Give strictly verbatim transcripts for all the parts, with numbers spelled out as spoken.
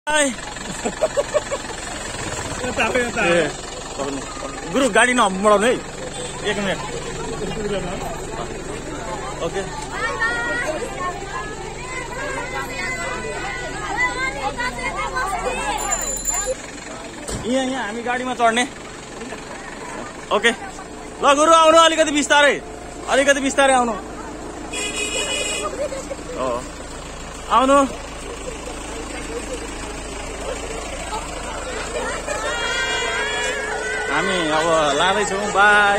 गुरु गाडी नबढाउनु है एक मिनट ओके यहाँ यहाँ हामी गाडीमा चढ्ने ओके ल गुरु आउनु अलिकति बिस्तारै अलिकति बिस्तारै आउनु हो आउनु हामी अब लाँदैछौँ बाई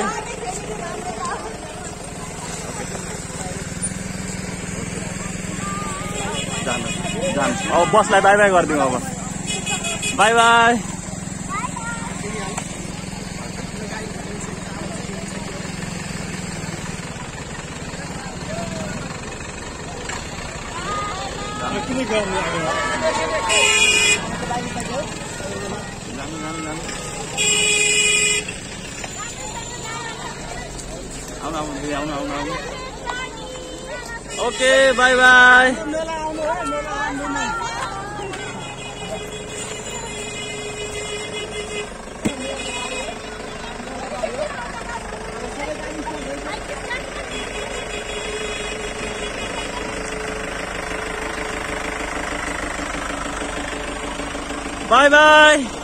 जानु जानु अब बसलाई बाई बाई गरिदिउँ अब बाई बाई आउनु आउनु आउनु आउनु आउनु okay bye bye bye by